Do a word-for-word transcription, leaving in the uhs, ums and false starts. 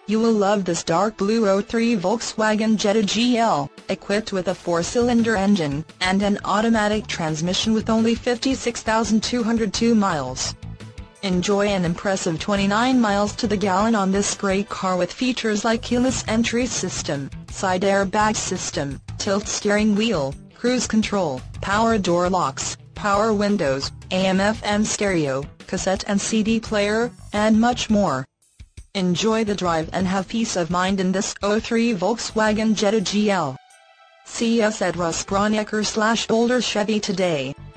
You will love this dark blue oh three Volkswagen Jetta G L, equipped with a four-cylinder engine, and an automatic transmission with only fifty-six thousand two hundred two miles. Enjoy an impressive twenty-nine miles to the gallon on this great car with features like keyless entry system, side airbag system, tilt steering wheel, cruise control, power door locks, power windows, A M F M stereo, cassette and C D player, and much more. Enjoy the drive and have peace of mind in this oh three Volkswagen Jetta G L. See us at Russ Braunecker slash Boulder Chevy today.